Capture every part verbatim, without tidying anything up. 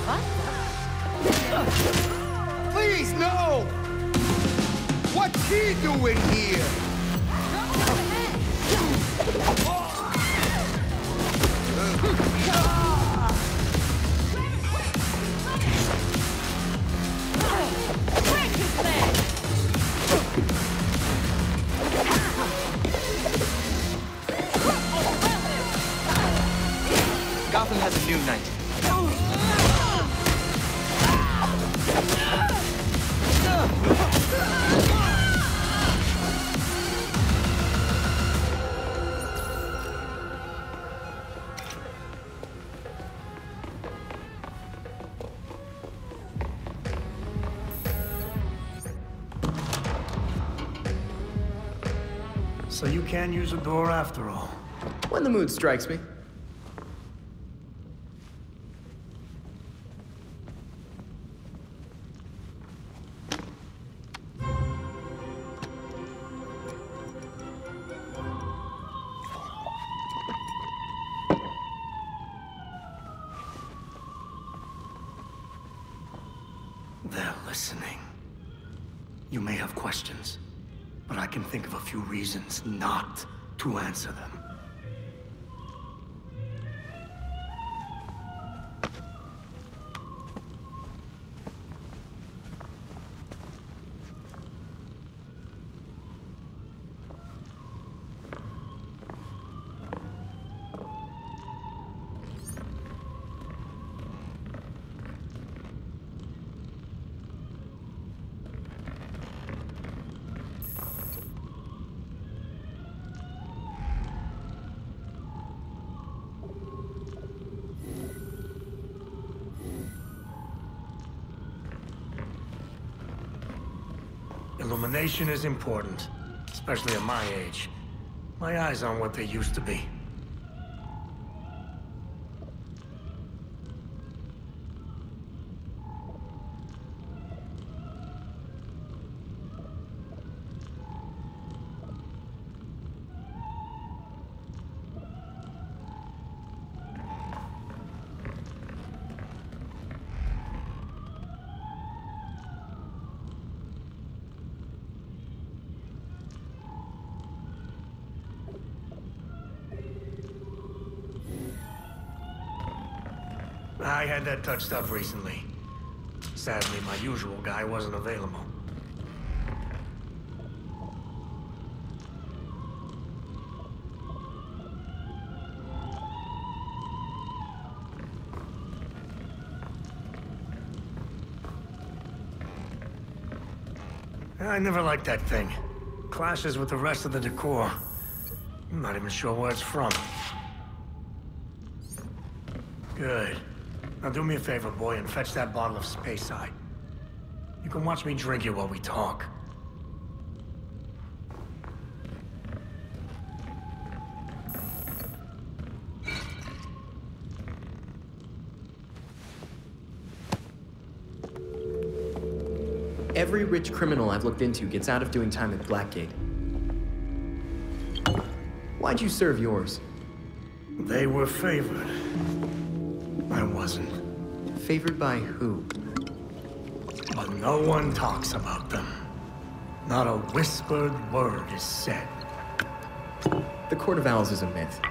Please, no! What's he doing here? Gotham has a new knight. So you can use a door after all. When the mood strikes me. They're listening. You may have questions, but I can think of a few reasons not to answer them. Illumination is important, especially at my age. My eyes aren't what they used to be. I had that touched up recently. Sadly, my usual guy wasn't available. I never liked that thing. Clashes with the rest of the decor. I'm not even sure where it's from. Good. Now do me a favor, boy, and fetch that bottle of Space Eye. You can watch me drink it while we talk. Every rich criminal I've looked into gets out of doing time at Blackgate. Why'd you serve yours? They were favored. I wasn't. Favored by who? But no one talks about them. Not a whispered word is said. The Court of Owls is a myth.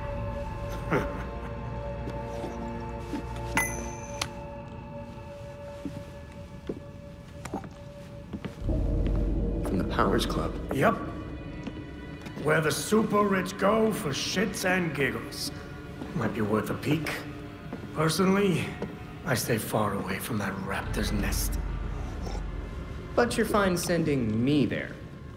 From the Powers Club? Yep. Where the super rich go for shits and giggles. Might be worth a peek. Personally, I stay far away from that raptor's nest. But you're fine sending me there.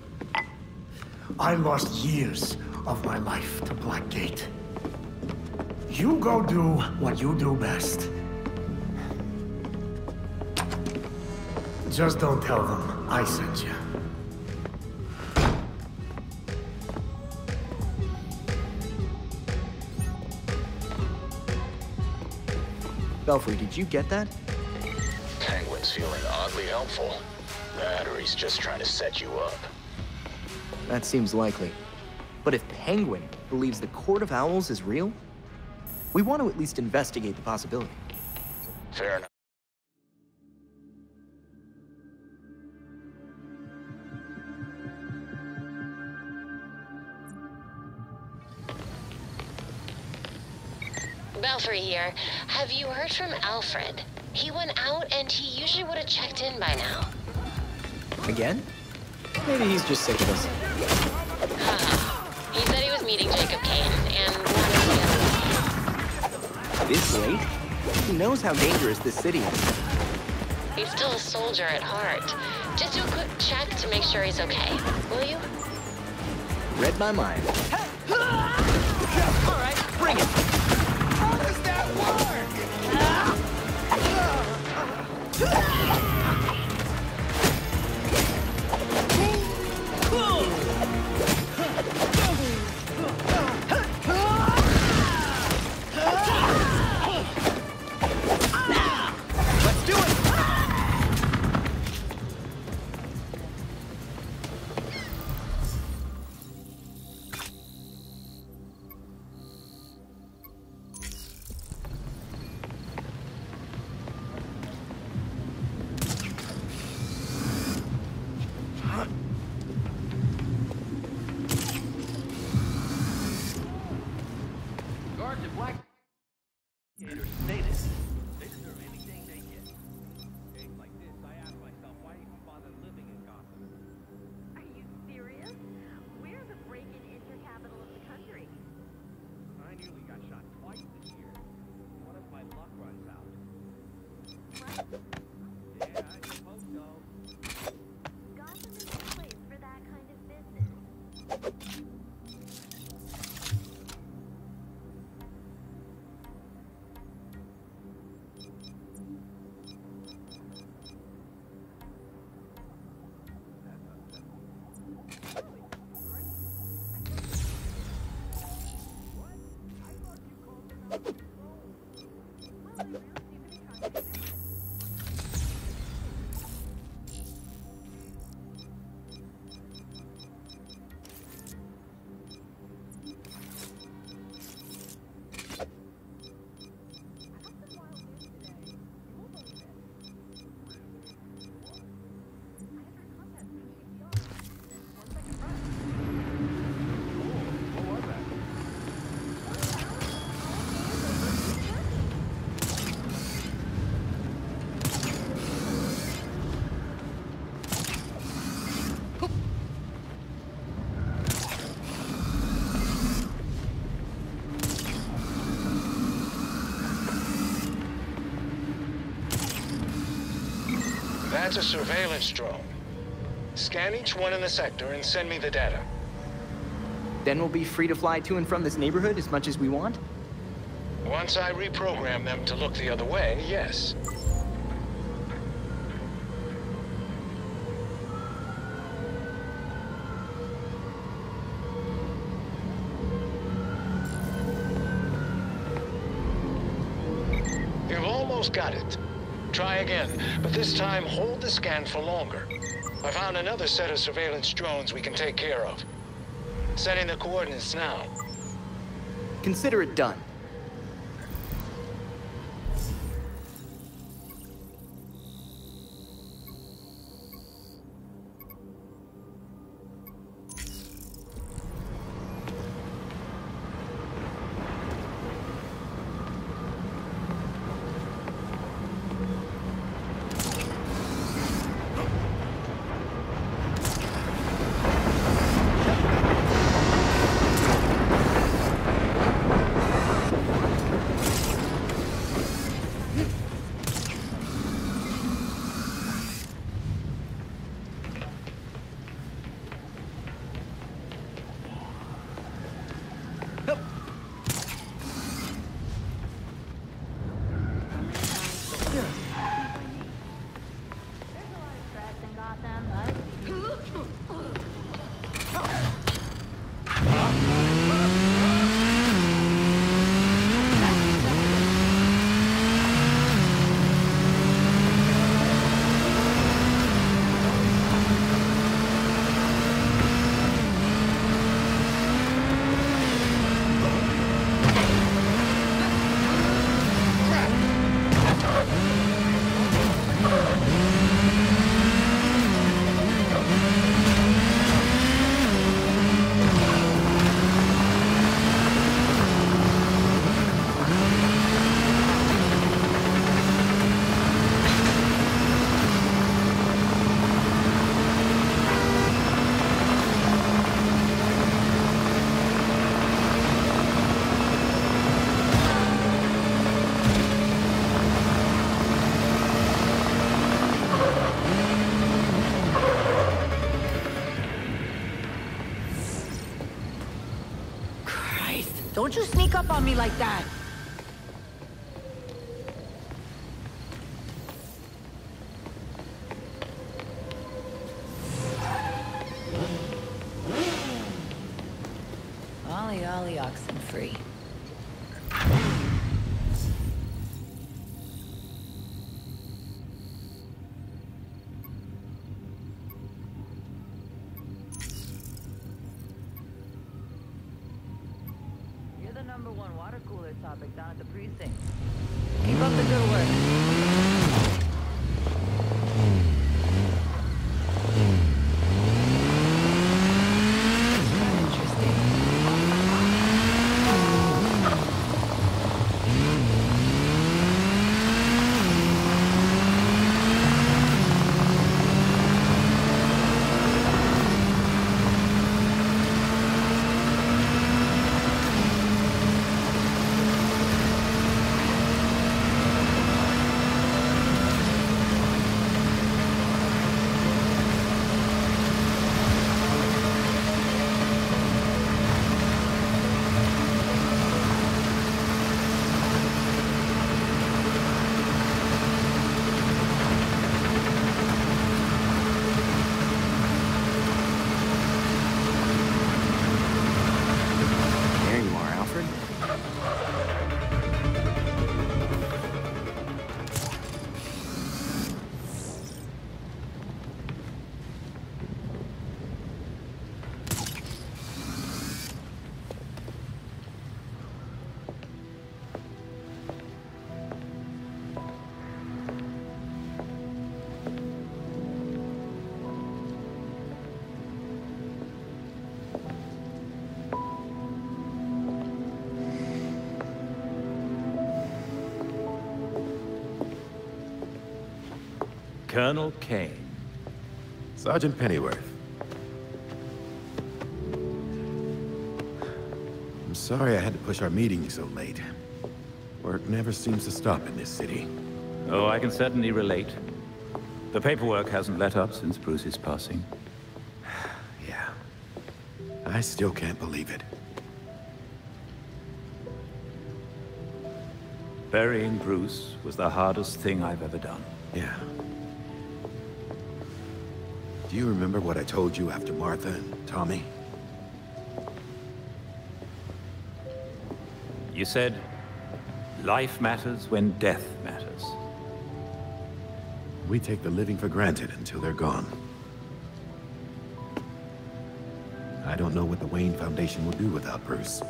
I lost years of my life to Blackgate. You go do what you do best. Just don't tell them I sent you. Belfry, did you get that? Penguin's feeling oddly helpful. That or he's just trying to set you up. That seems likely. But if Penguin believes the Court of Owls is real, we want to at least investigate the possibility. Fair enough. Belfry here. Have you heard from Alfred? He went out and he usually would have checked in by now. Again? Maybe he's just sick of us. He said he was meeting Jacob Kane and wanted to... This late? He knows how dangerous this city is. He's still a soldier at heart. Just do a quick check to make sure he's okay, will you? Read my mind. All right, bring it. How does that work? Let's do it. That's a surveillance drone. Scan each one in the sector and send me the data. Then we'll be free to fly to and from this neighborhood as much as we want? Once I reprogram them to look the other way, yes. You've almost got it. Try again, but this time hold the scan for longer. I found another set of surveillance drones we can take care of. Setting the coordinates now. Consider it done. Don't you sneak up on me like that. Ollie, ollie, oxen free. You're the number one water cooler topic down at the precinct. Keep up the good work. Colonel Kane. Sergeant Pennyworth. I'm sorry I had to push our meeting so late. Work never seems to stop in this city. Oh, I can certainly relate. The paperwork hasn't let up since Bruce's passing. Yeah. I still can't believe it. Burying Bruce was the hardest thing I've ever done. Yeah. Do you remember what I told you after Martha and Tommy? You said, life matters when death matters. We take the living for granted until they're gone. I don't know what the Wayne Foundation will do without Bruce.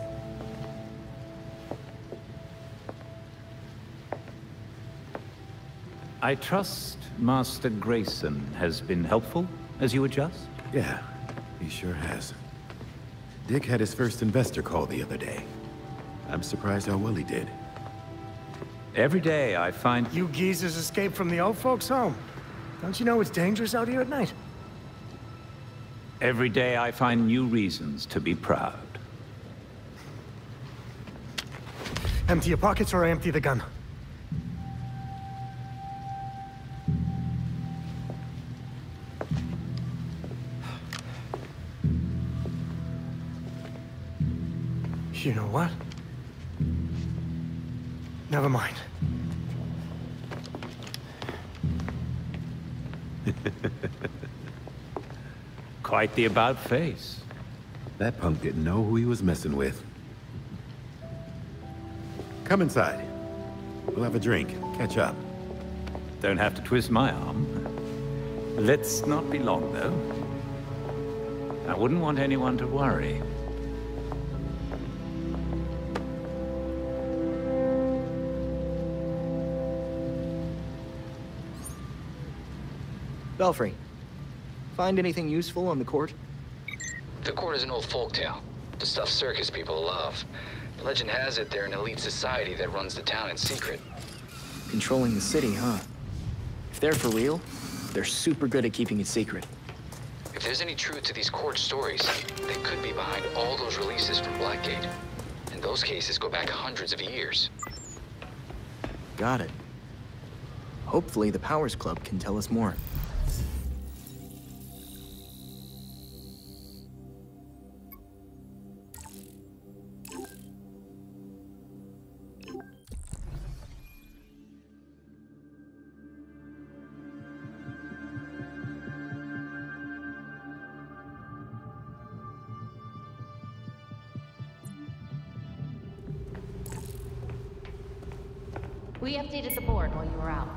I trust Master Grayson has been helpful as you adjust? Yeah, he sure has. Dick had his first investor call the other day. I'm surprised how well he did. Every day I find... You geezers escaped from the old folks' home. Don't you know it's dangerous out here at night? Every day I find new reasons to be proud. Empty your pockets or I empty the gun. You know what? Never mind. Quite the about-face. That punk didn't know who he was messing with. Come inside. We'll have a drink, catch up. Don't have to twist my arm. Let's not be long, though. I wouldn't want anyone to worry. Belfry, find anything useful on the court? The court is an old folktale. The stuff circus people love. Legend has it they're an elite society that runs the town in secret. Controlling the city, huh? If they're for real, they're super good at keeping it secret. If there's any truth to these court stories, they could be behind all those releases from Blackgate. And those cases go back hundreds of years. Got it. Hopefully the Powers Club can tell us more. We updated the board while you were out.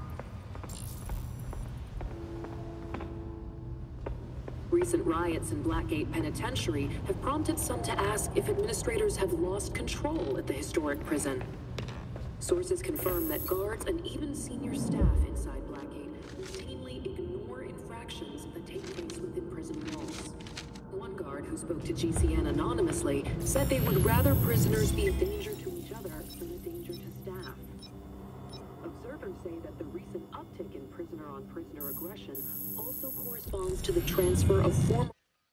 Recent riots in Blackgate Penitentiary have prompted some to ask if administrators have lost control at the historic prison. Sources confirm that guards and even senior staff inside Blackgate routinely ignore infractions that take place within prison walls. One guard who spoke to G C N anonymously said they would rather prisoners be a danger to each other than a danger to staff. Observers say that the recent uptick in prisoner-on-prisoner aggression also corresponds to the transfer of former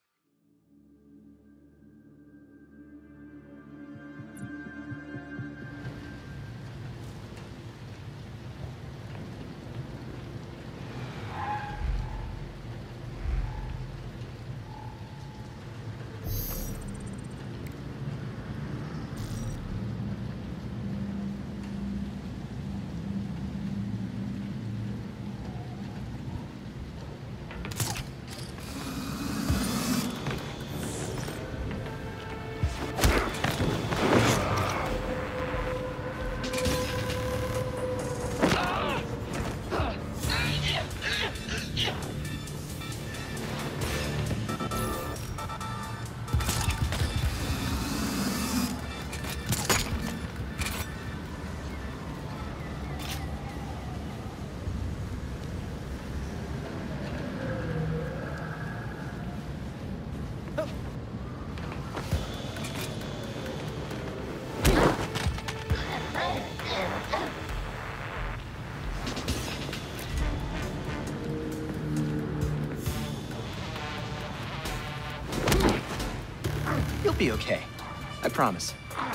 Be okay. I promise.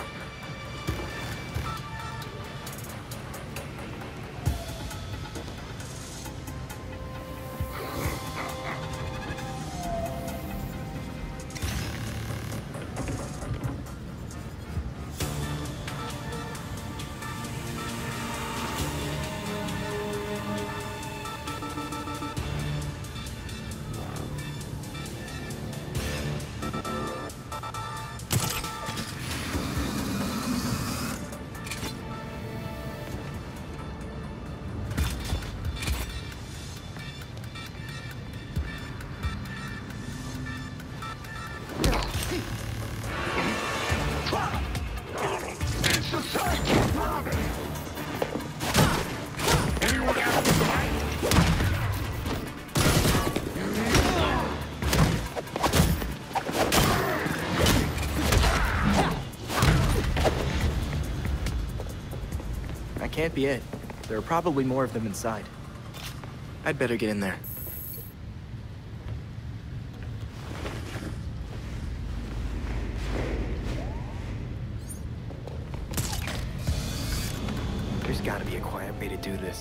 Can't be it. There are probably more of them inside. I'd better get in there. There's gotta be a quiet way to do this.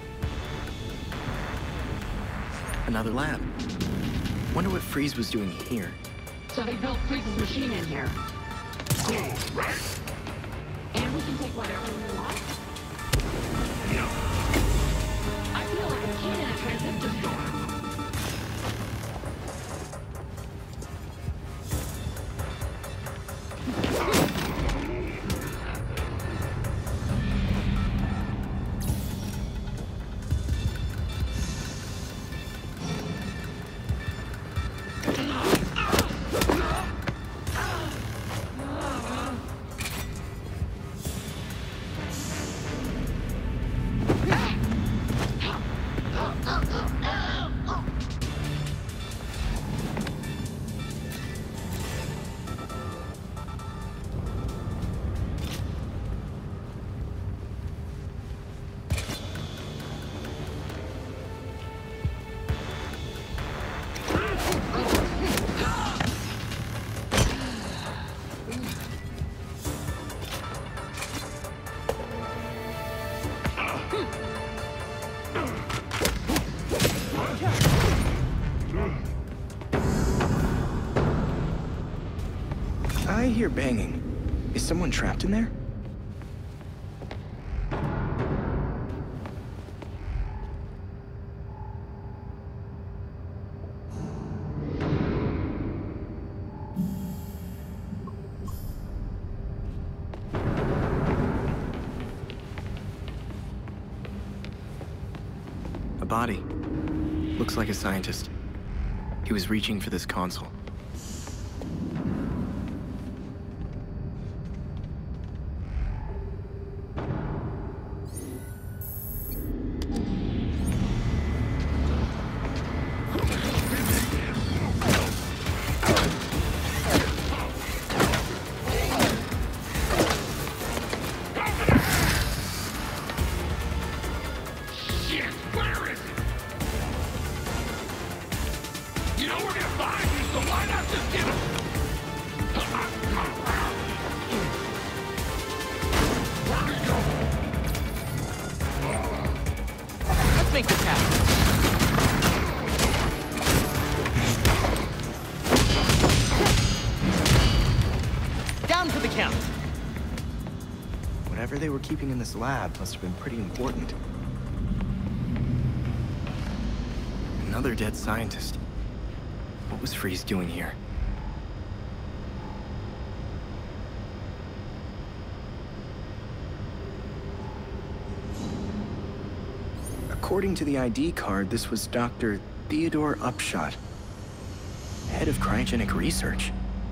Another lab. Wonder what Freeze was doing here. So they built Freeze's machine in here. Cool, right? And we can take whatever we want? I feel like a kid in a transistor store. I hear banging. Is someone trapped in there? A body. Looks like a scientist. He was reaching for this console. Make this happen. Down for the count. Whatever they were keeping in this lab must have been pretty important. Another dead scientist. What was Freeze doing here? According to the I D card, this was Doctor Theodore Upshot, head of cryogenic research.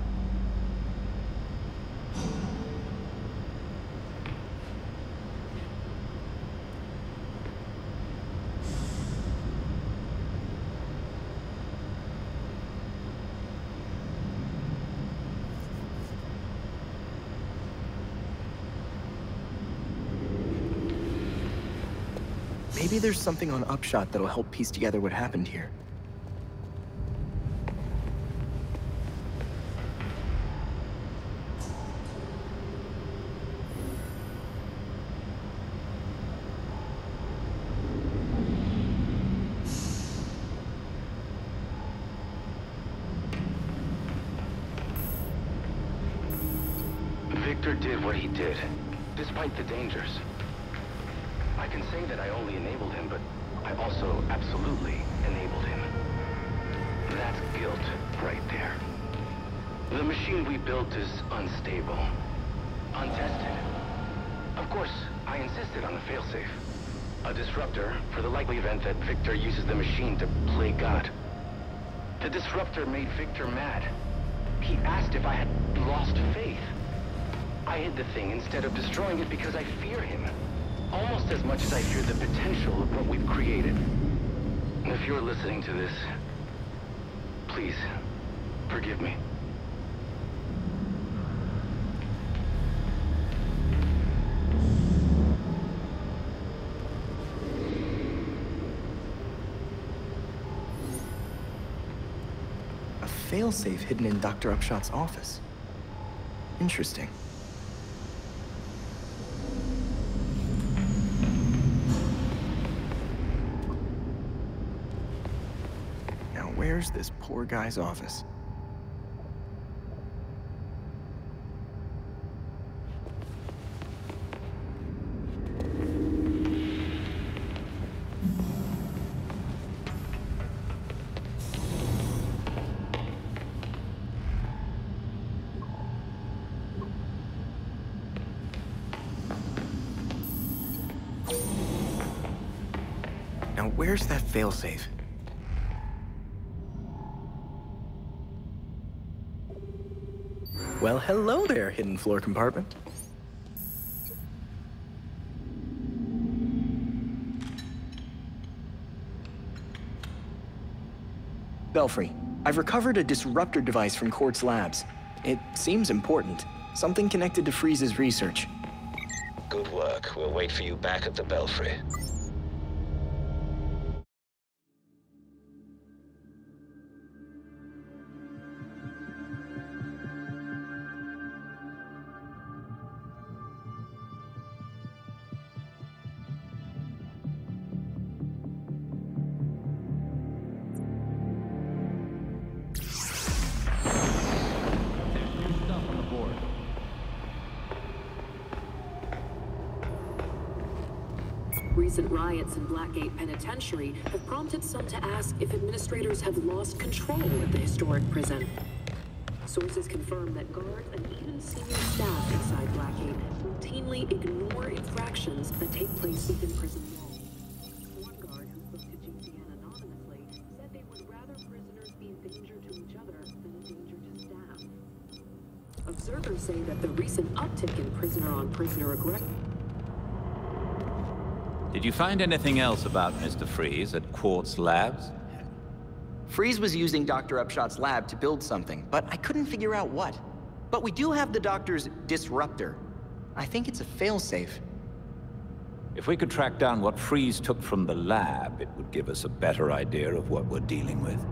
Maybe there's something on Upshot that'll help piece together what happened here. Victor did what he did, despite the dangers. I can say that I only enabled him, but I also absolutely enabled him. That's guilt right there. The machine we built is unstable, untested. Of course, I insisted on a failsafe. A disruptor for the likely event that Victor uses the machine to play God. The disruptor made Victor mad. He asked if I had lost faith. I hid the thing instead of destroying it because I fear him. Almost as much as I fear the potential of what we've created. If you're listening to this, please, forgive me. A failsafe hidden in Doctor Upshot's office. Interesting. Where's this poor guy's office? Now, where's that failsafe? Well, hello there, hidden floor compartment. Belfry, I've recovered a disruptor device from Quartz Labs. It seems important. Something connected to Freeze's research. Good work. We'll wait for you back at the Belfry. Recent riots in Blackgate Penitentiary have prompted some to ask if administrators have lost control at the historic prison. Sources confirm that guards and even senior staff inside Blackgate routinely ignore infractions that take place within prison walls. One guard who spoke to Observers say that the recent uptick in prisoner-on-prisoner aggression... Did you find anything else about Mister Freeze at Quartz Labs? Freeze was using Doctor Upshot's lab to build something, but I couldn't figure out what. But we do have the Doctor's disruptor. I think it's a failsafe. If we could track down what Freeze took from the lab, it would give us a better idea of what we're dealing with.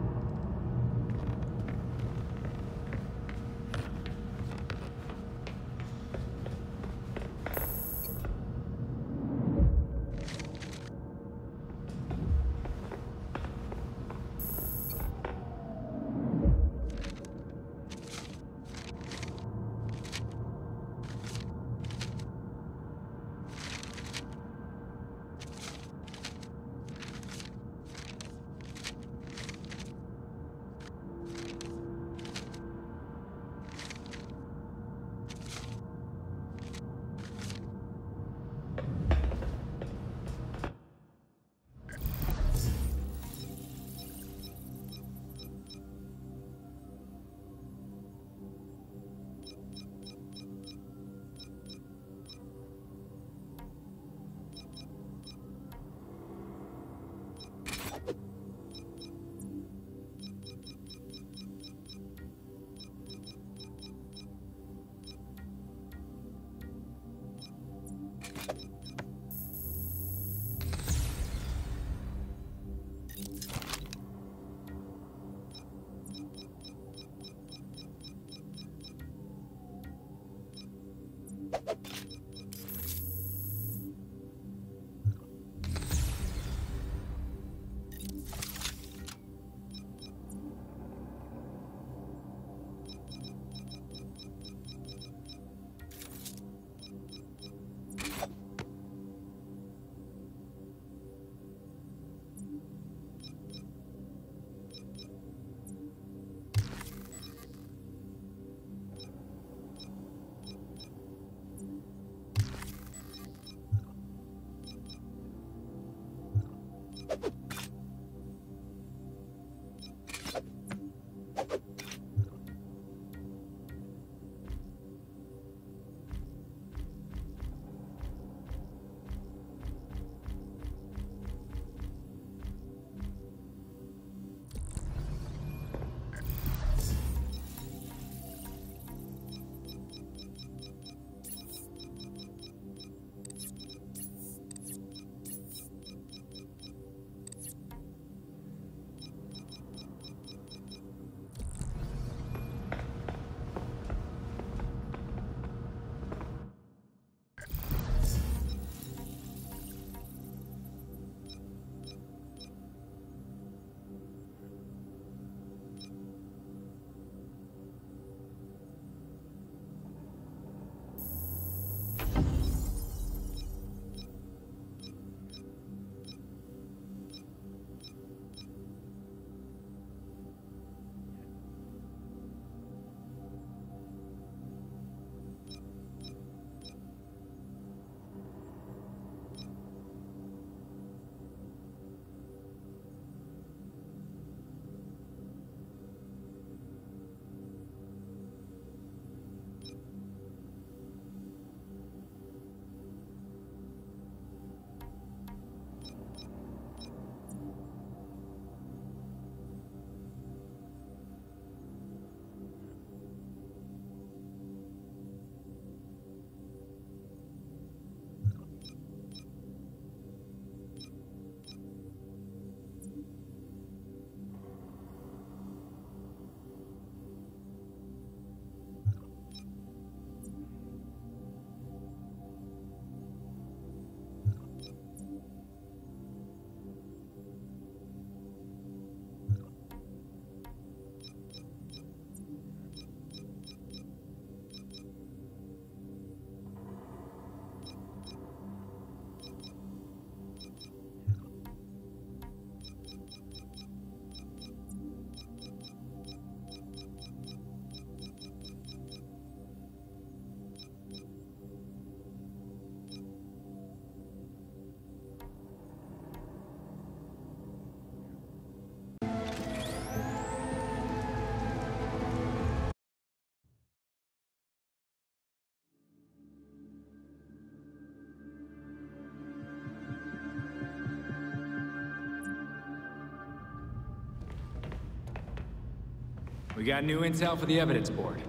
We got new intel for the evidence board.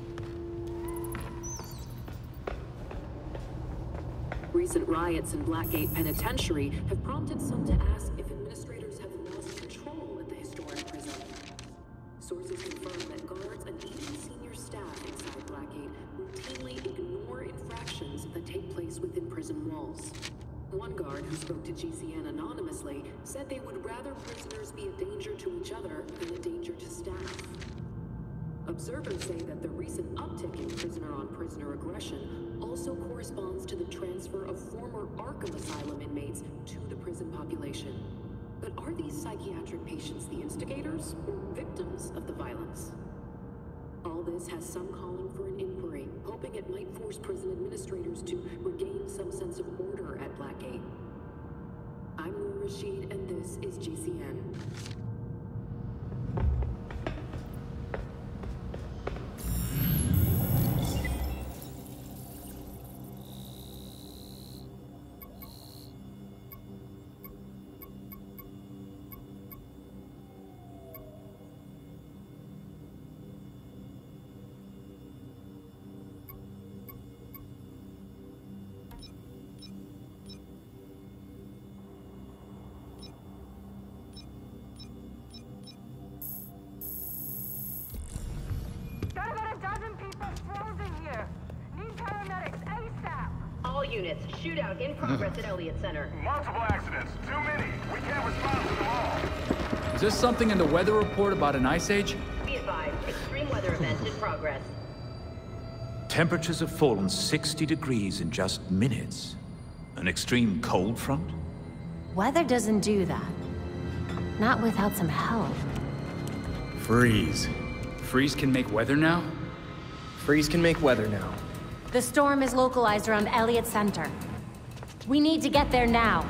Recent riots in Blackgate Penitentiary have prompted some to ask if administrators have lost control at the historic prison. Sources confirm that guards and even senior staff inside Blackgate routinely ignore infractions that take place within prison walls. One guard who spoke to G C N anonymously said they would rather prisoners be a danger to each other than a danger to staff. Observers say that the recent uptick in prisoner-on-prisoner aggression also corresponds to the transfer of former Arkham Asylum inmates to the prison population. But are these psychiatric patients the instigators or victims of the violence? All this has some calling for an inquiry, hoping it might force prison administrators to regain some sense of order at Blackgate. I'm Noor Rashid, and this is G C N. Units, shootout in progress at Elliott Center. Multiple accidents, too many. We can't respond to them all. Is there something in the weather report about an ice age? Be advised, extreme weather events in progress. Temperatures have fallen sixty degrees in just minutes. An extreme cold front? Weather doesn't do that. Not without some help. Freeze. Freeze can make weather now? Freeze can make weather now. The storm is localized around Elliott Center. We need to get there now.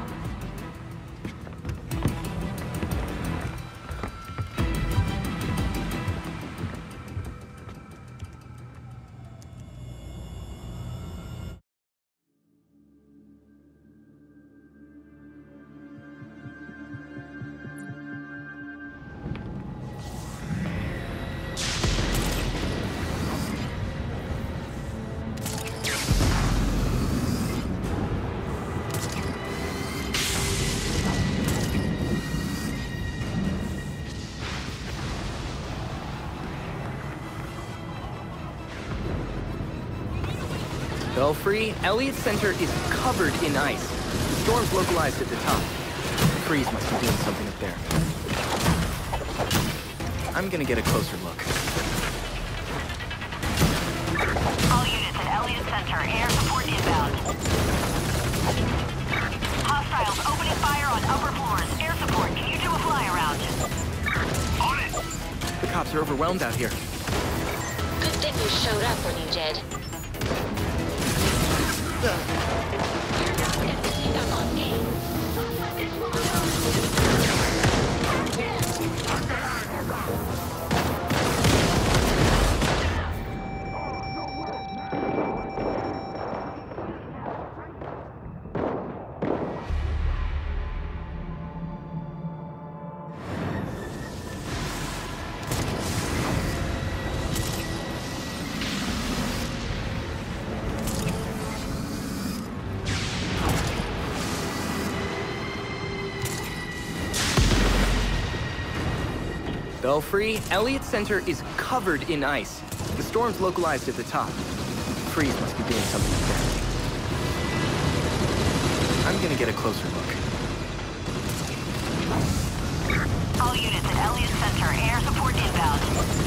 Belfry, Elliott Center is covered in ice. The storm's localized at the top. Freeze must be doing something up there. I'm gonna get a closer look. All units at Elliott Center, air support inbound. Hostiles opening fire on upper floors. Air support, can you do a fly around? On it! The cops are overwhelmed out here. Good thing you showed up when you did. You're not gonna sneak up on me. Belfry, Elliott Center is covered in ice. The storm's localized at the top. Freeze must be doing something up there. I'm gonna get a closer look. All units at Elliott Center, air support inbound.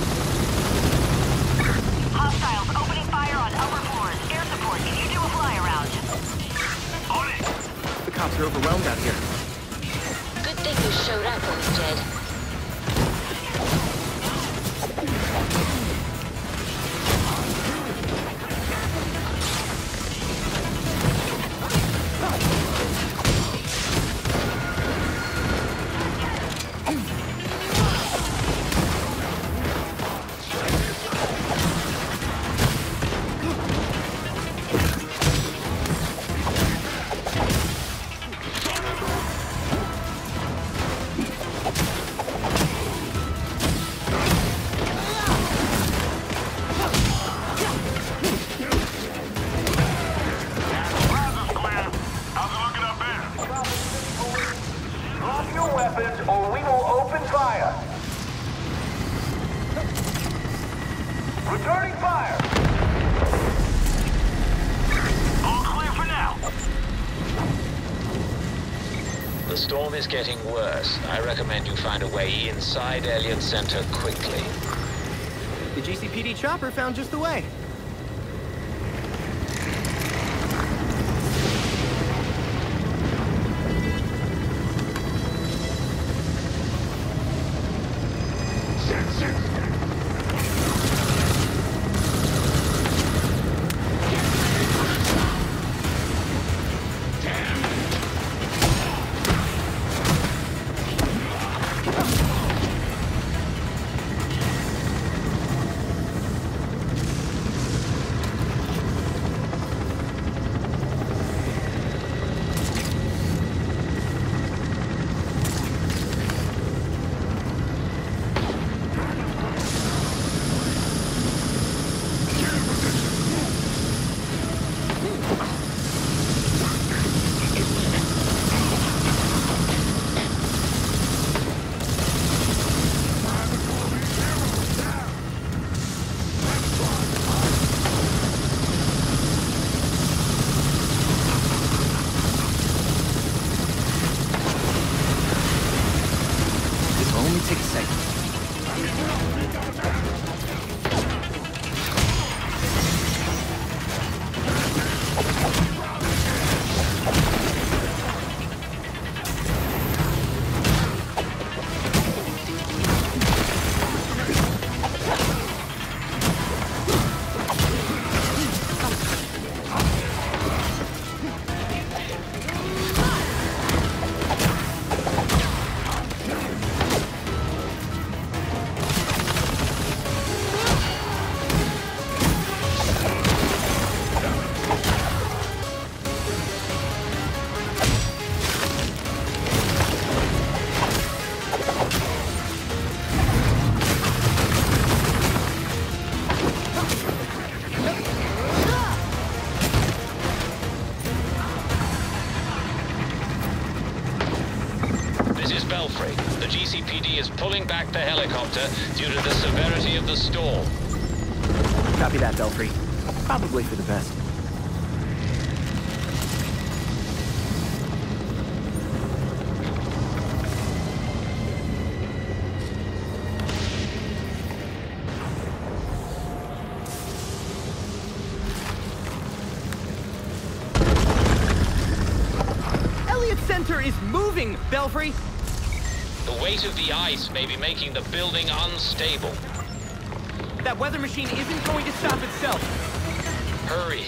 Hostiles opening fire on upper floors. Air support, can you do a fly around? On it! The cops are overwhelmed out here. Good thing you showed up when you did. Drop your weapons or we will open fire. Returning fire. All clear for now. The storm is getting worse. I recommend you find a way inside Elliott Center quickly. The G C P D chopper found just the way. The G C P D is pulling back the helicopter due to the severity of the storm. Copy that, Belfry. Probably for the best. Elliott Center is moving, Belfry! The weight of the ice may be making the building unstable. That weather machine isn't going to stop itself. Hurry.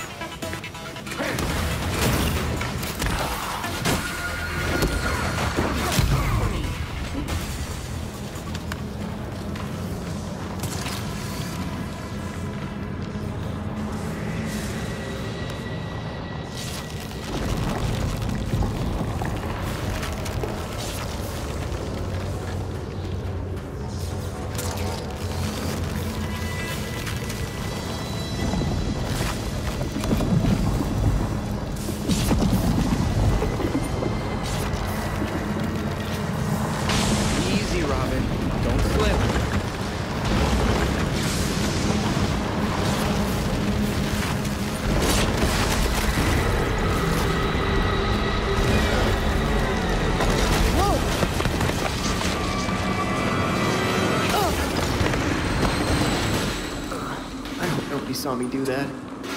Saw me do that.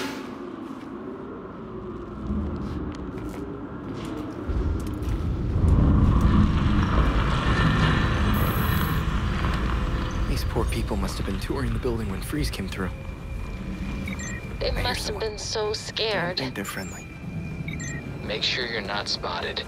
These poor people must have been touring the building when Freeze came through. They must have been so scared. I think they're friendly. Make sure you're not spotted.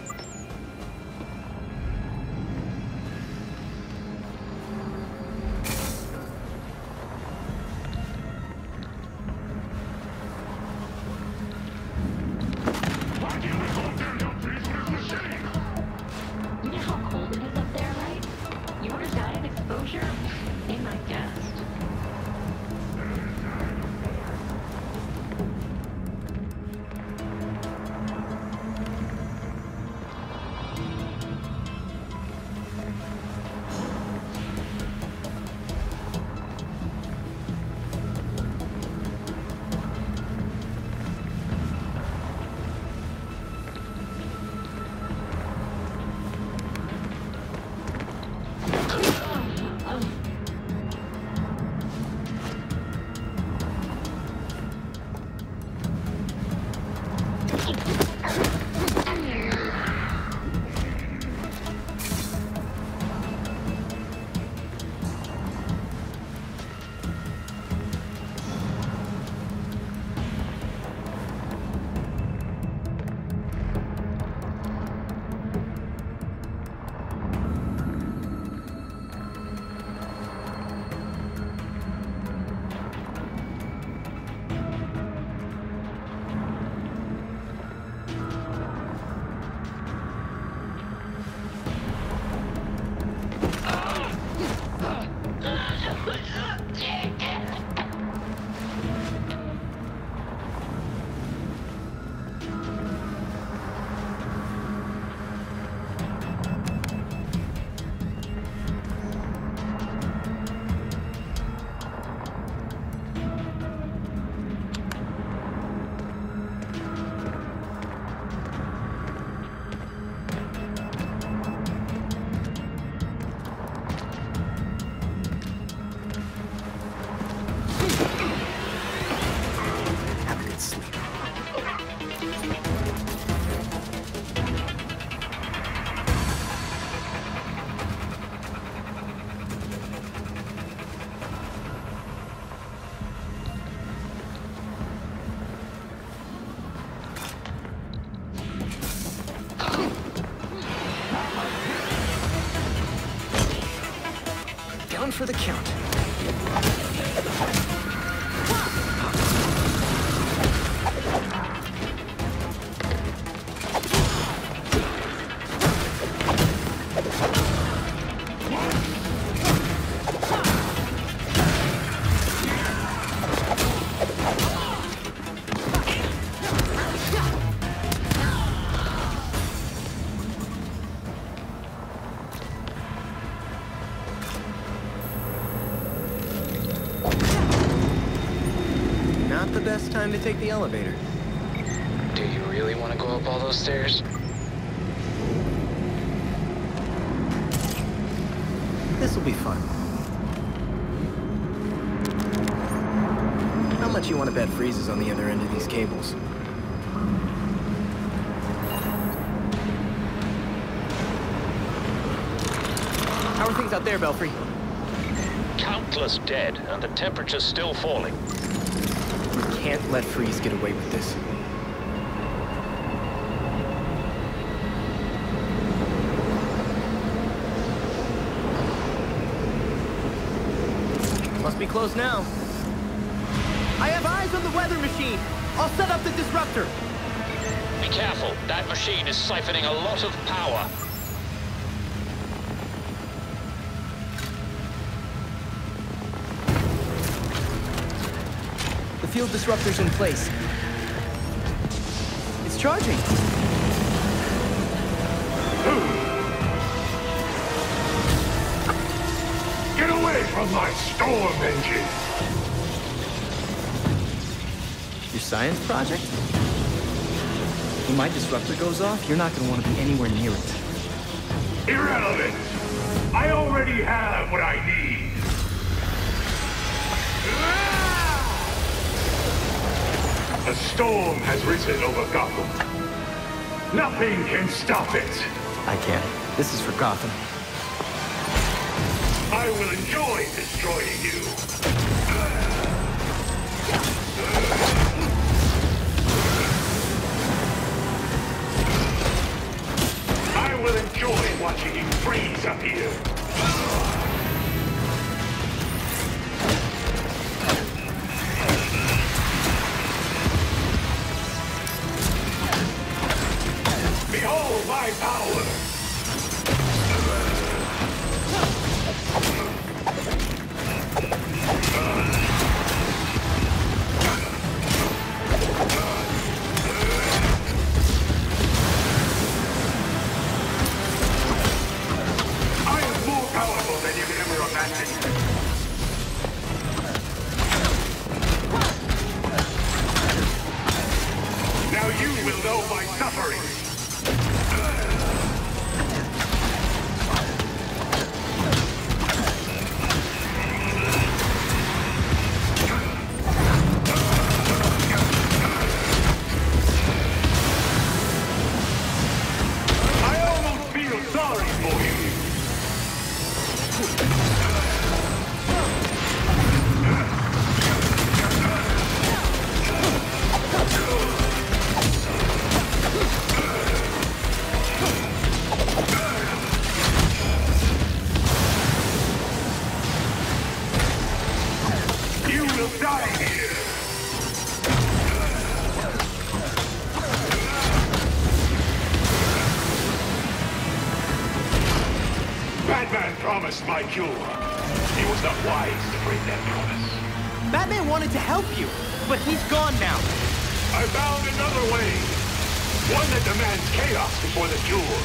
Down for the count. Time to take the elevator. Do you really want to go up all those stairs? This'll be fun. How much you want to bet Freeze is on the other end of these cables? How are things out there, Belfry? Countless dead, and the temperature's still falling. Can't let Freeze get away with this. Must be close now. I have eyes on the weather machine. I'll set up the disruptor. Be careful. That machine is siphoning a lot of power. The field disruptor's in place. It's charging. Get away from my storm engine! Your science project? When my disruptor goes off, you're not going to want to be anywhere near it. Irrelevant! I already have what I need! A storm has risen over Gotham. Nothing can stop it! I can. This is for Gotham. I will enjoy destroying you! I will enjoy watching you freeze up here! Behold my power! I am more powerful than you could ever imagine. Now you will know my suffering. Batman promised my cure. He was not wise to break that promise. Batman wanted to help you, but he's gone now. I found another way. One that demands chaos before the cure.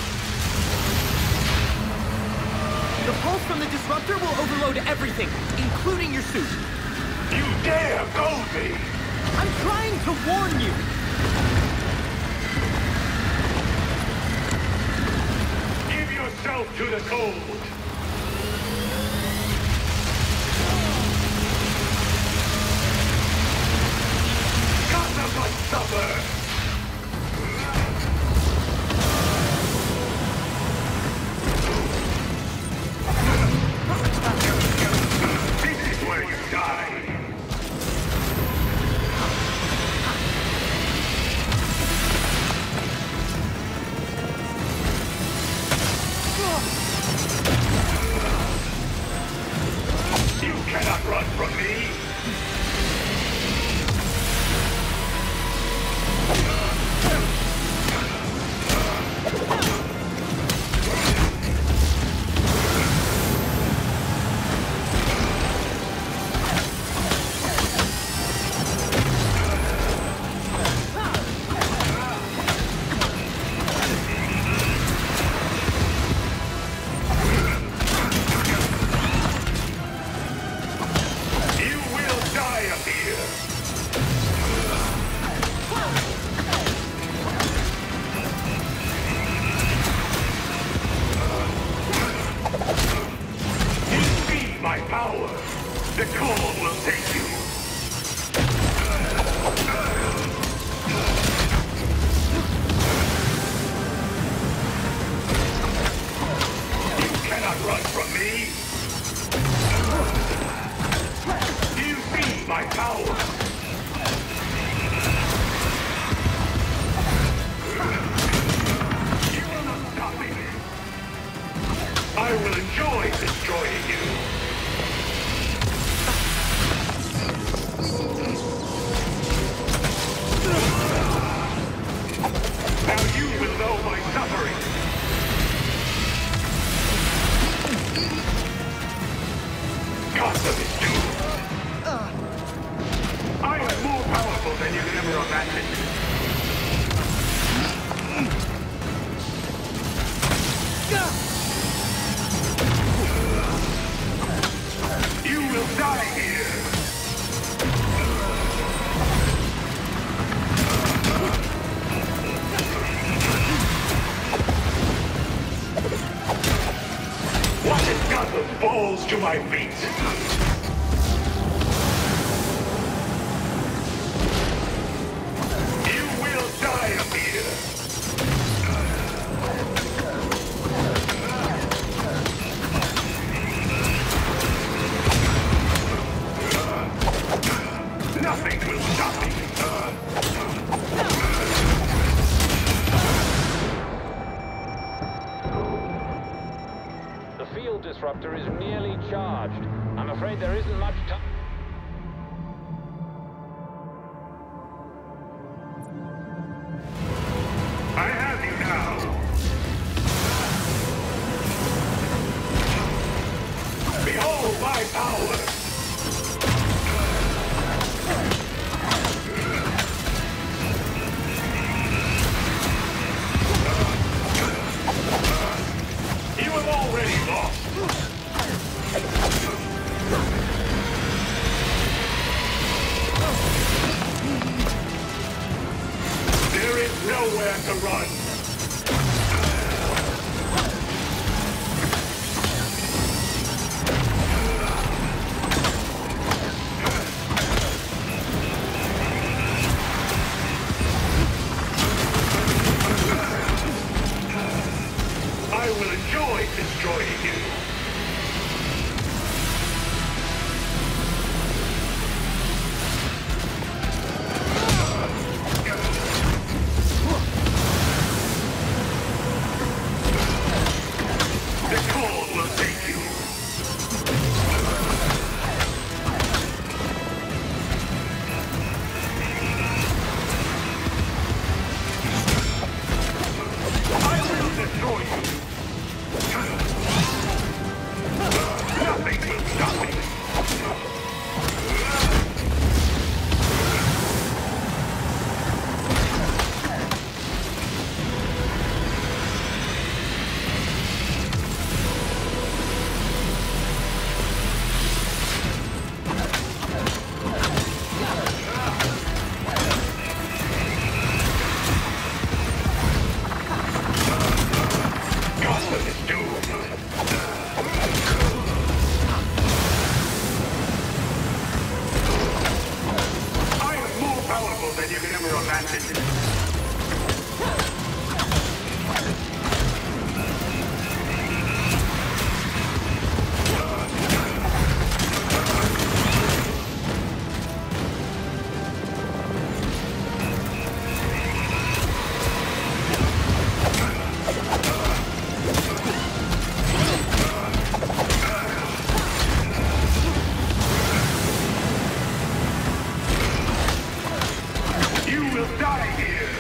The pulse from the disruptor will overload everything, including your suit. You dare goad me! I'm trying to warn you! Give yourself to the cold! Gotham must suffer! This is where you die! power, the call will take you. You cannot run from me. Do you see my power? You will not stop me. I will enjoy destroying you. Now you will know my suffering. Gotham is doomed. I am more powerful than you can ever imagine. You will die here. Watch as Gotham falls to my feet. You will die up here. Nothing will stop me. The field disruptor is nearly charged. I'm afraid there isn't much time. I have you now. Behold my power. You have already lost. There is nowhere to run. I will enjoy destroying you. The call will take you. I will destroy you. Nothing will stop me. Gotham is doomed. I am more powerful than you can ever imagine. You will die here.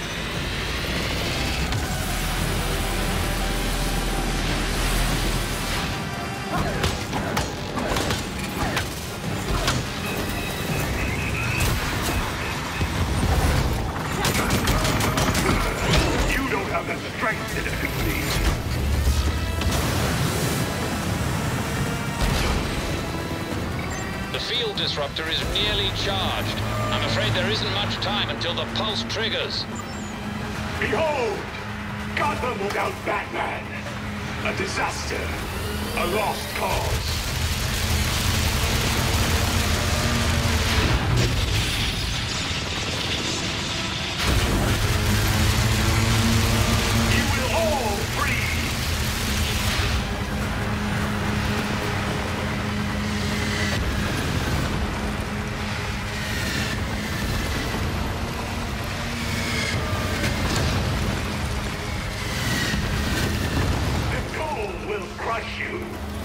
You don't have the strength to defeat me. The field disruptor is nearly charged. I'm afraid there isn't much time until the pulse triggers. Behold! Gotham without Batman. A disaster. A lost cause. crush you.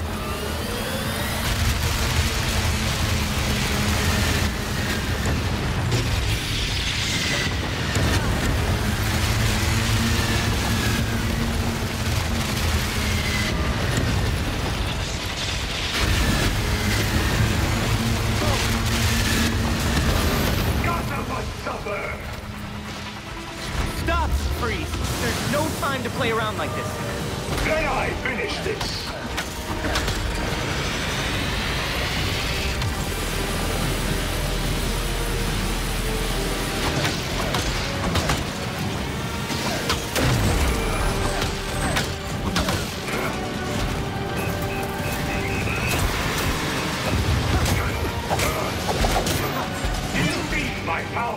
Gotham must suffer. Stop, Freeze! There's no time to play around like this. Then I finish this. You beat my power.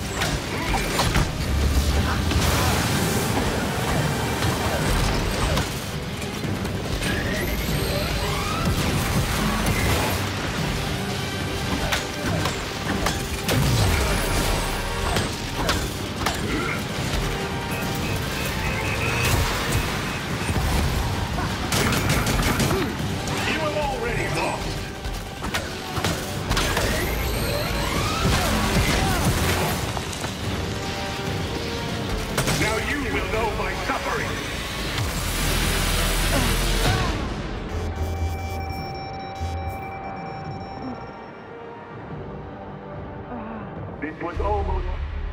This was almost...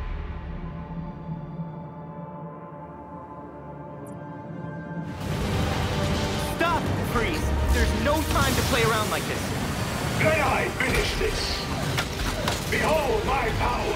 Stop, Freeze! There's no time to play around like this. Then I finish this. Behold my power.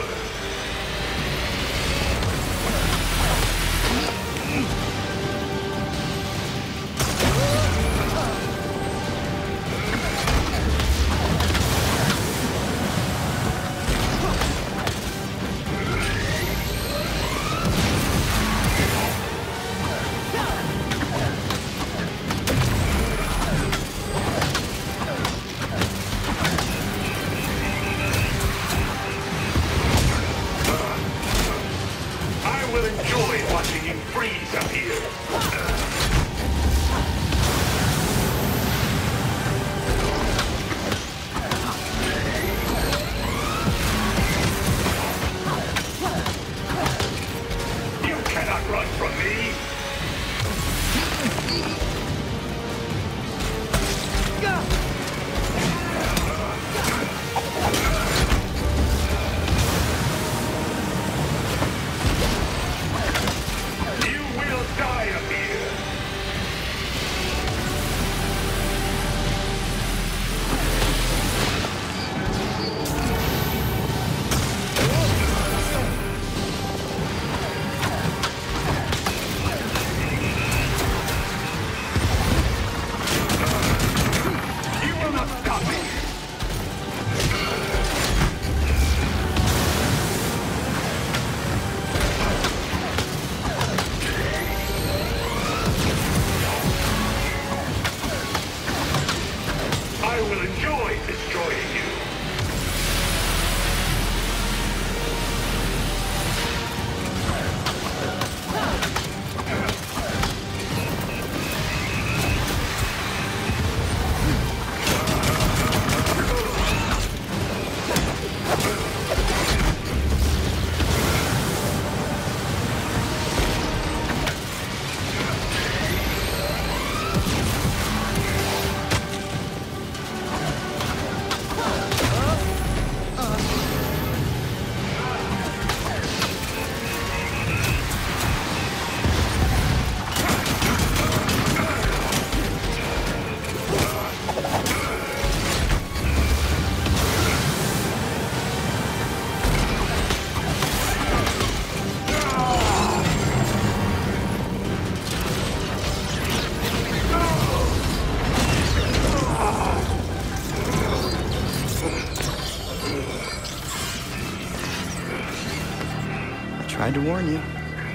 Tried to warn you.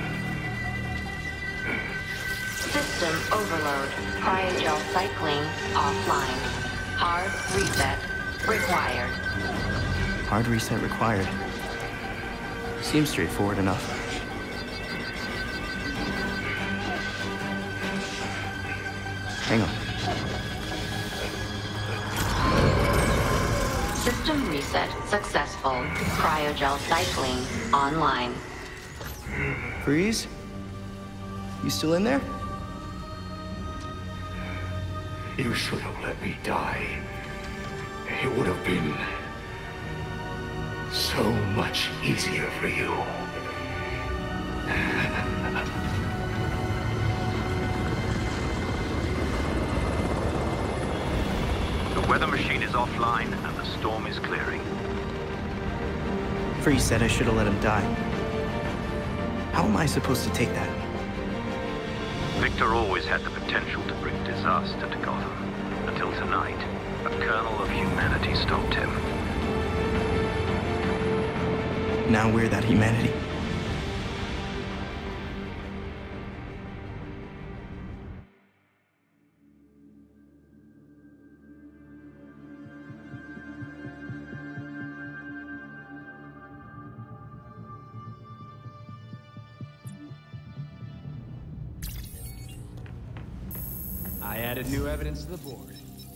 System overload. Cryogel cycling offline. Hard reset required. Hard reset required. Seems straightforward enough. Hang on. System reset successful. Cryogel cycling online. Freeze? You still in there? You should have let me die. It would have been so much easier for you. The weather machine is offline and the storm is clearing. Freeze said I should have let him die. How am I supposed to take that? Victor always had the potential to bring disaster to Gotham. Until tonight, a kernel of humanity stopped him. Now we're that humanity. I added new evidence to the board.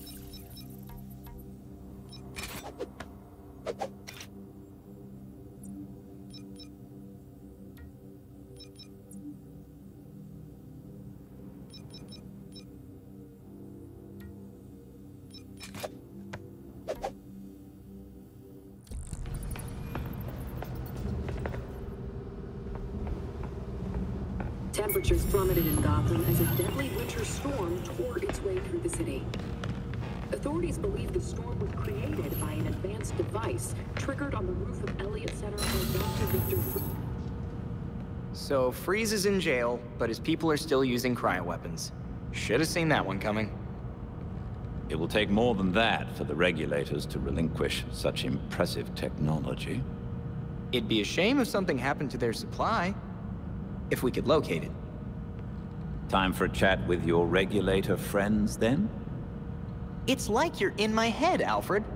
Temperatures plummeted in Gotham as a deadly winter storm tore its way through the city. Authorities believe the storm was created by an advanced device triggered on the roof of Elliott Center by Doctor Victor Freeze. So Freeze is in jail, but his people are still using cryoweapons. Should have seen that one coming. It will take more than that for the regulators to relinquish such impressive technology. It'd be a shame if something happened to their supply. If we could locate it. Time for a chat with your regulator friends, then? It's like you're in my head, Alfred.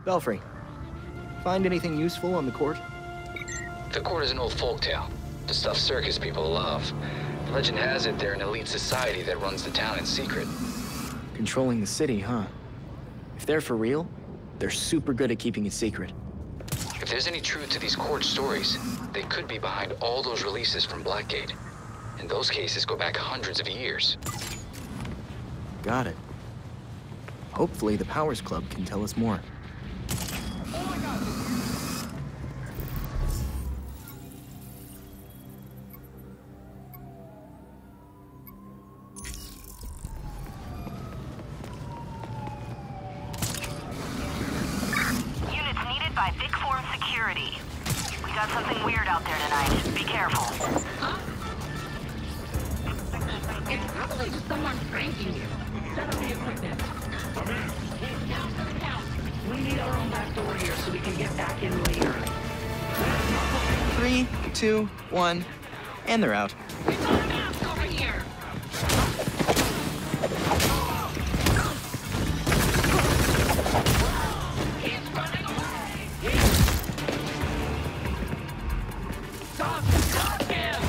Belfry, find anything useful on the court? The court is an old folktale. The stuff circus people love. Legend has it they're an elite society that runs the town in secret. Controlling the city, huh? If they're for real, they're super good at keeping it secret. If there's any truth to these court stories, they could be behind all those releases from Blackgate. And those cases go back hundreds of years. Got it. Hopefully the Powers Club can tell us more. Units needed by Big Form Security. We got something weird out there tonight. Be careful. Huh? It's probably just someone pranking you. Set up the equipment. Come in. Count for count. We need our own back door here so we can get back in later. Three, two, one, and they're out. We got a mouse over here. He's running away. Stop! Stop him!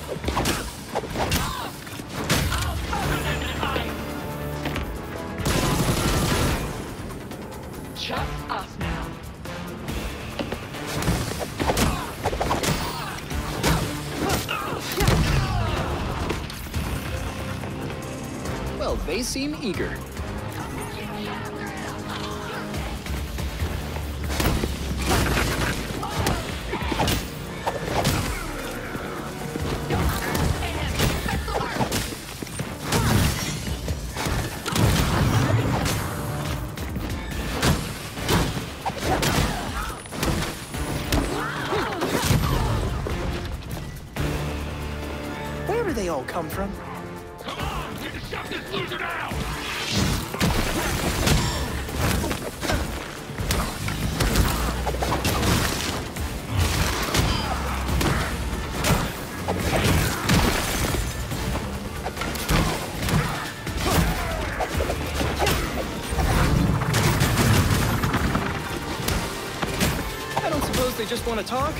Just us now. Well, they seem eager. Where do they all come from? Come on, we can shut this loser down! I don't suppose they just want to talk?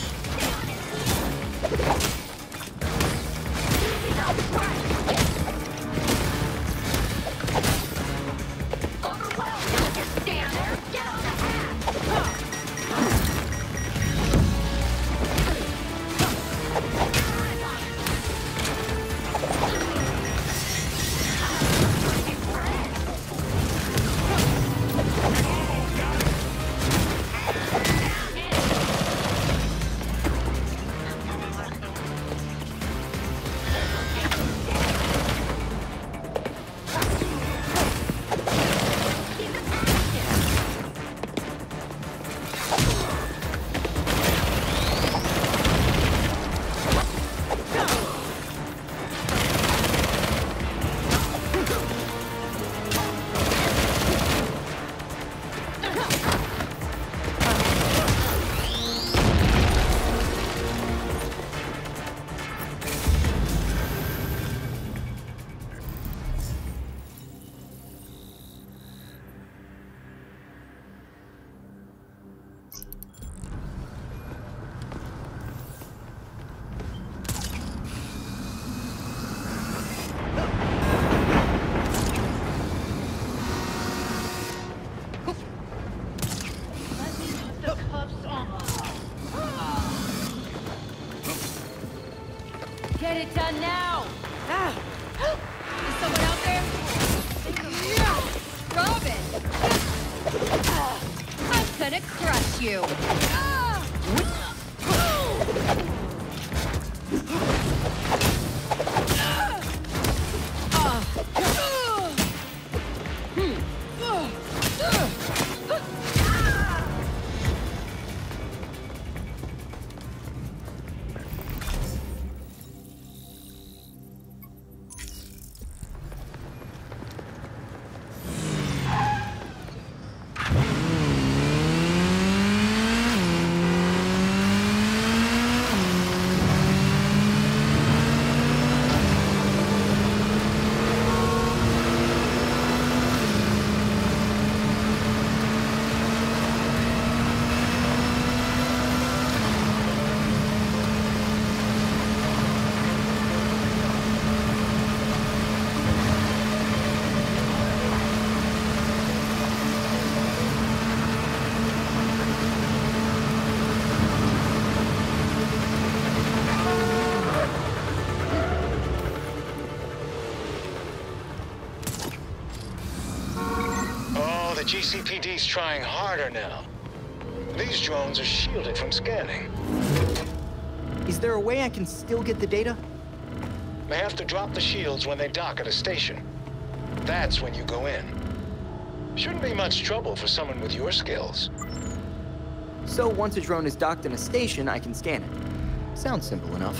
Get it done now! Ah. Is someone out there? Yeah. Robin! Ah. I'm gonna crush you! Ah. Ah. Hmm. the G C P D's trying harder now. These drones are shielded from scanning. Is there a way I can still get the data? They have to drop the shields when they dock at a station. That's when you go in. Shouldn't be much trouble for someone with your skills. So once a drone is docked in a station, I can scan it. Sounds simple enough.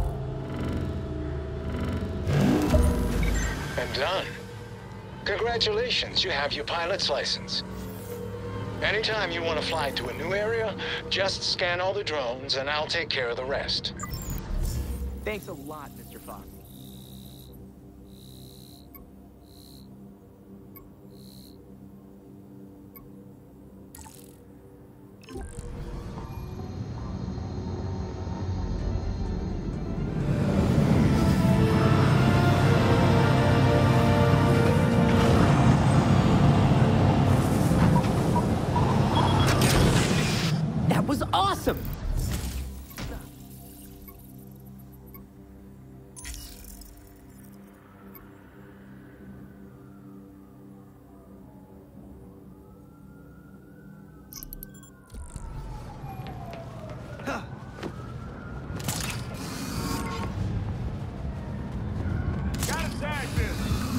And done. Congratulations, you have your pilot's license. Anytime you want to fly to a new area, just scan all the drones and I'll take care of the rest. Thanks a lot, Mister Fox. That was awesome! Gotta tag this.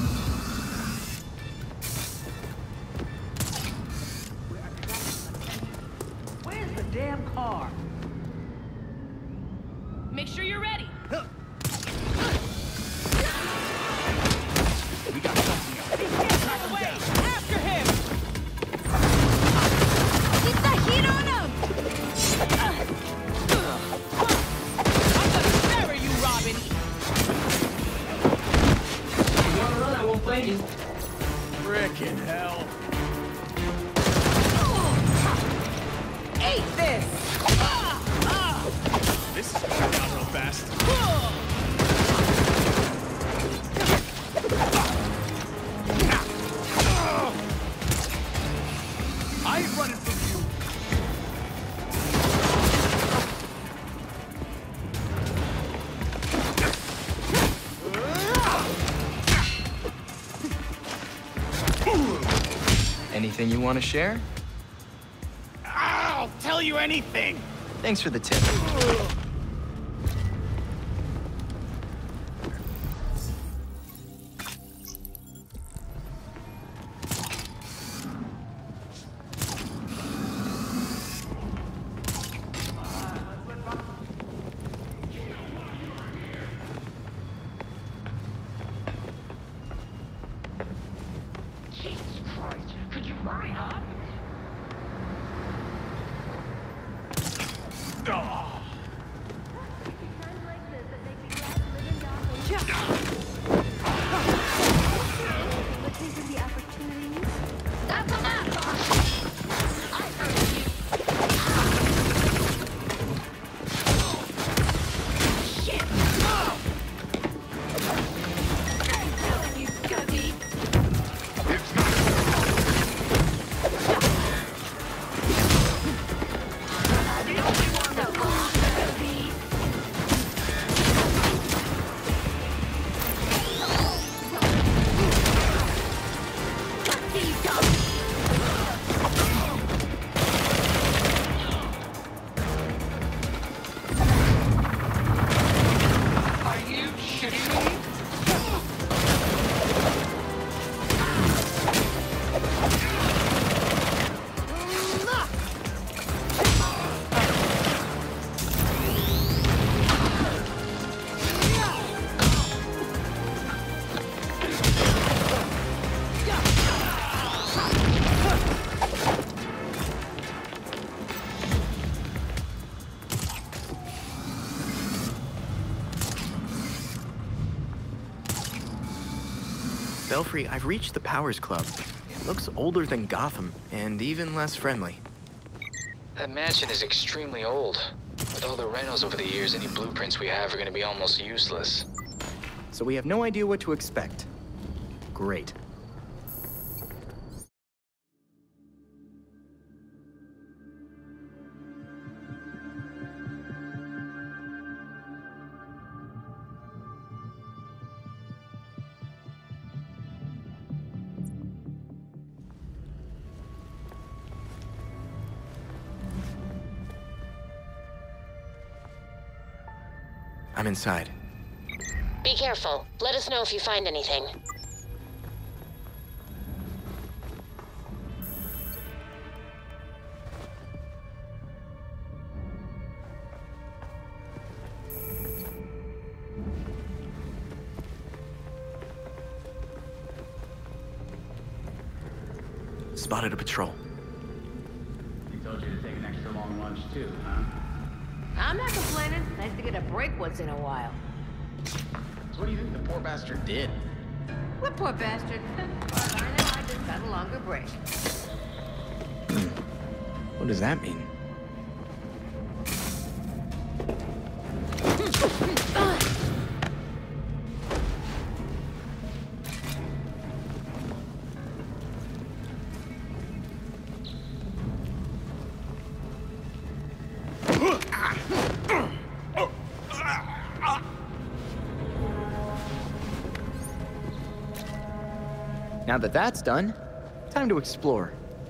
Where's the damn car? Make sure you're ready. We got something else. He can't run away! After him! Keep the heat on him! I'm gonna bury you, Robin! You wanna run? I won't blame you. Frickin' hell. Eat this! This is going down real fast. I ain't running from you. Anything you want to share? I'll tell you anything. Thanks for the tip. Jesus Christ, could you hurry up? Oh. That's enough! I heard you. Shit! I'm telling you, Guzzy. The only one that lost Guzzy. He's gone. Are you shitting me? Belfry, I've reached the Powers Club. It looks older than Gotham, and even less friendly. That mansion is extremely old. With all the renos over the years, any blueprints we have are going to be almost useless. So we have no idea what to expect. Great. I'm inside. Be careful. Let us know if you find anything. Spotted a patrol. He told you to take an extra long lunch too, huh? I'm not complaining. Nice to get a break once in a while. So what do you think the poor bastard did? What poor bastard? By now, I just got a longer break. What does that mean? Now that that's done, time to explore.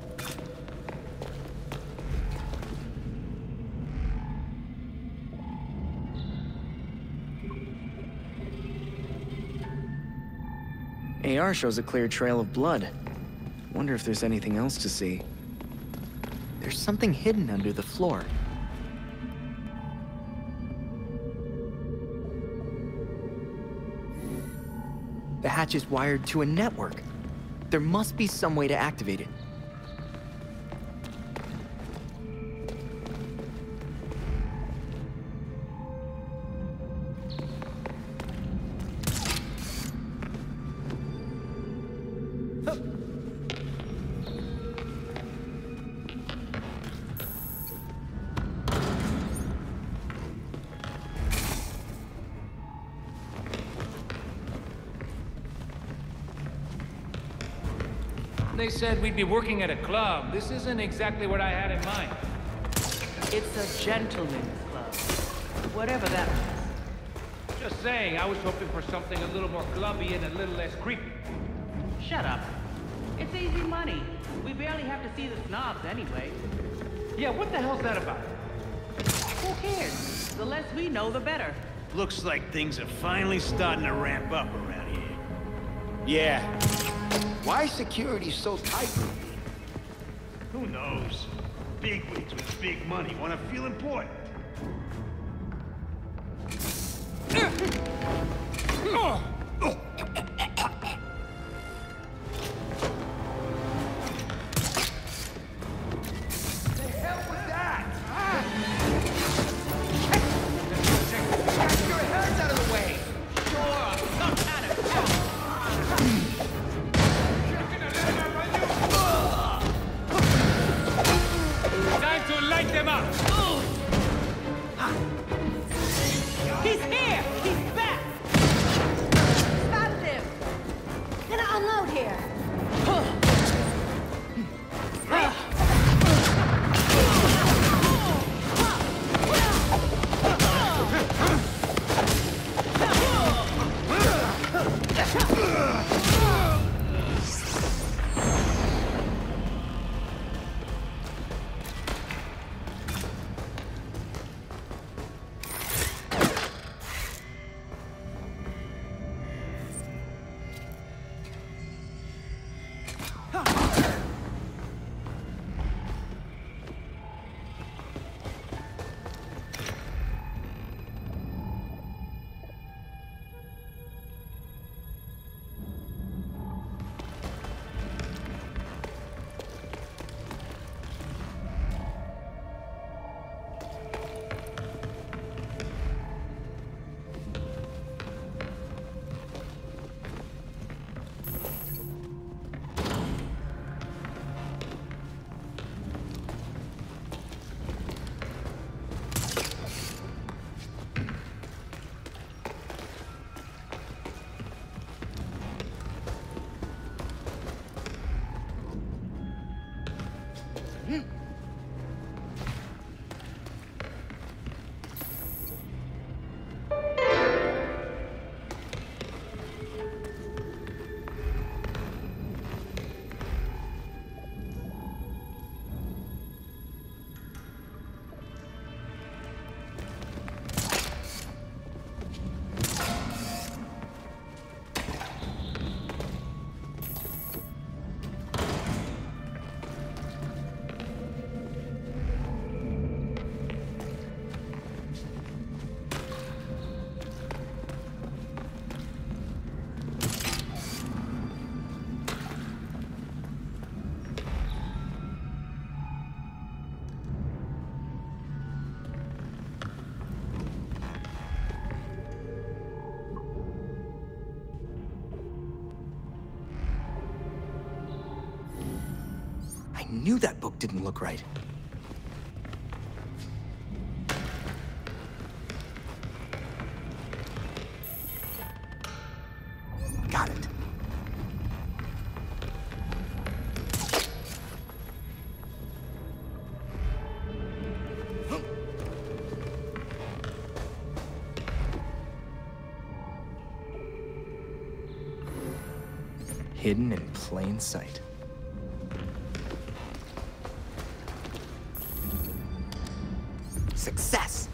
A R shows a clear trail of blood. Wonder if there's anything else to see. There's something hidden under the floor. The hatch is wired to a network. There must be some way to activate it. They said we'd be working at a club. This isn't exactly what I had in mind. It's a gentleman's club. Whatever that means. Just saying, I was hoping for something a little more clubby and a little less creepy. Shut up. It's easy money. We barely have to see the snobs anyway. Yeah, what the hell's that about? Who cares? The less we know, the better. Looks like things are finally starting to ramp up around here. Yeah. Why is security so tight? Who knows? Bigwigs with big money want to feel important. He's here! He's back! Stop him! Gonna unload here! I knew that book didn't look right. Got it. Hidden in plain sight. Success!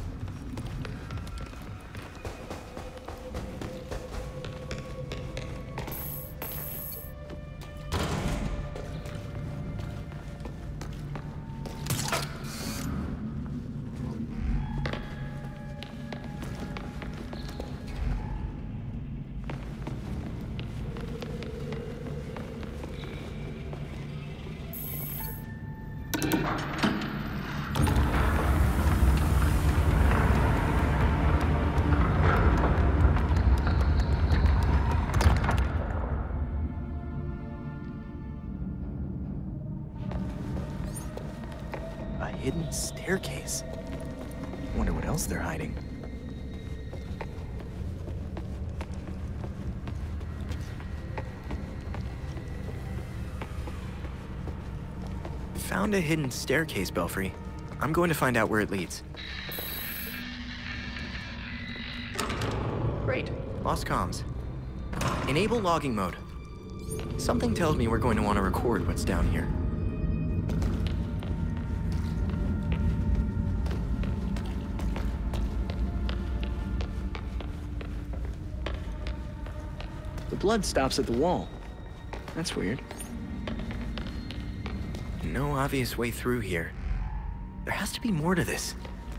Hidden staircase. Wonder what else they're hiding. Found a hidden staircase, Belfry. I'm going to find out where it leads. Great. Lost comms. Enable logging mode. Something tells me we're going to want to record what's down here. The blood stops at the wall. That's weird. No obvious way through here. There has to be more to this.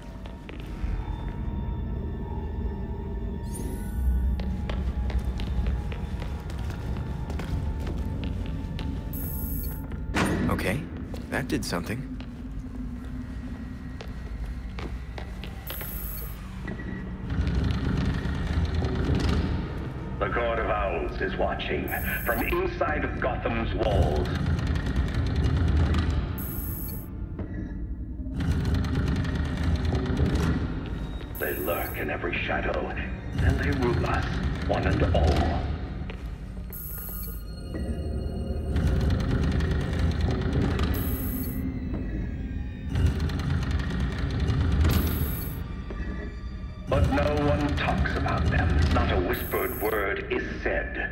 Okay, that did something. The God of Owls is watching from inside of Gotham's walls. They lurk in every shadow, and they rule us, one and all. But no one talks about them. Not a whispered word is said.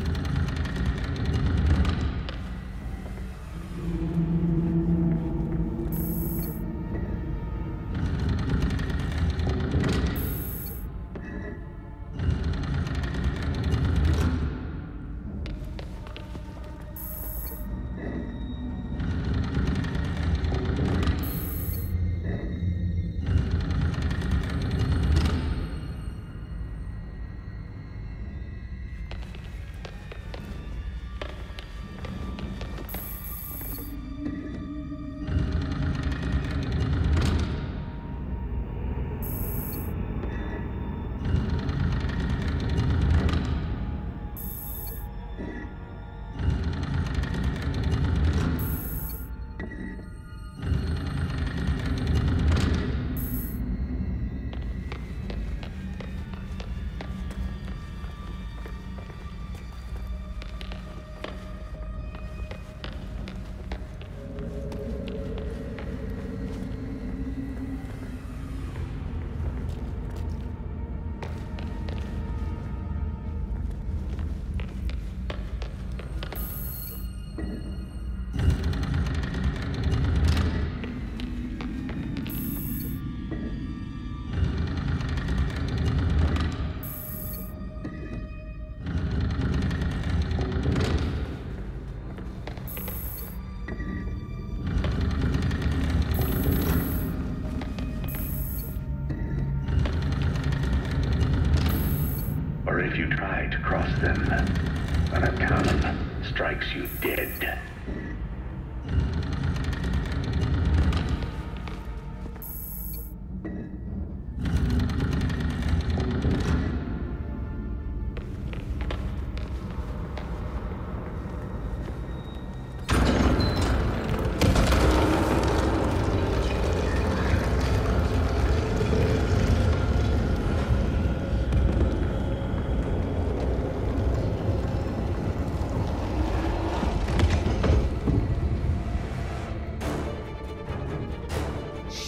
If you try to cross them, an cannon strikes you dead.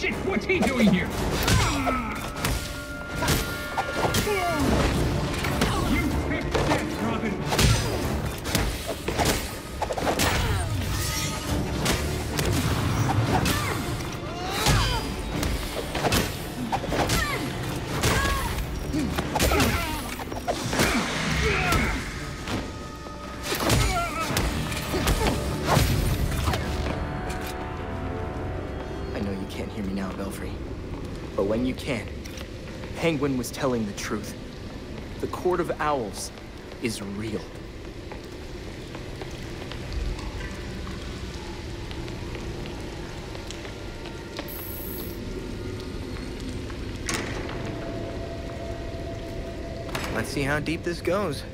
shit! What's he doing here? You picked death, Robin! But when you can, Penguin was telling the truth. The Court of Owls is real. Let's see how deep this goes.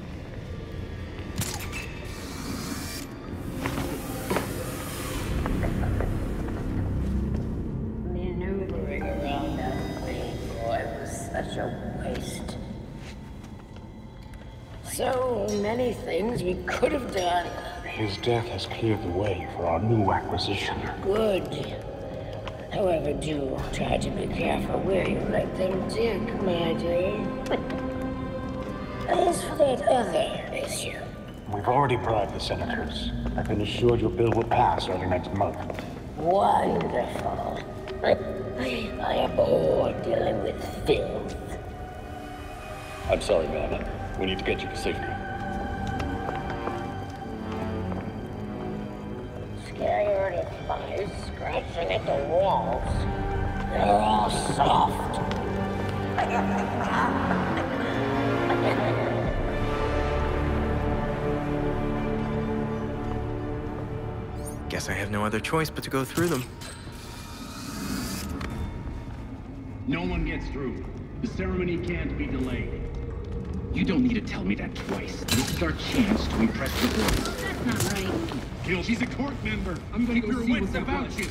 So many things we could have done. His death has cleared the way for our new acquisition. Good. However, do try to be careful where you let them dig, my dear. As for that other issue... We've already bribed the senators. I've been assured your bill will pass early next month. Wonderful. I abhor dealing with filth. I'm sorry, ma'am. We need to get you to safety. Scared of flies scratching at the walls. They're all soft. Guess I have no other choice but to go through them. No one gets through. The ceremony can't be delayed. You don't need to tell me that twice. This is our chance to impress the board. That's not right. Gil, she's a court member. I'm gonna go see what's about you.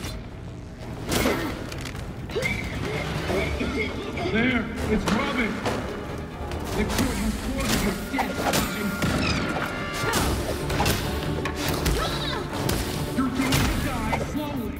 There, it's Robin. The court has ordered your death, Robin. You're going to die slowly.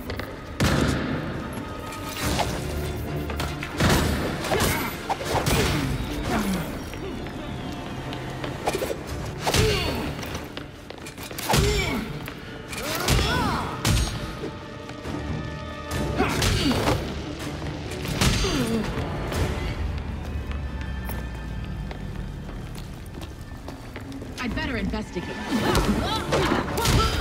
I'd better investigate.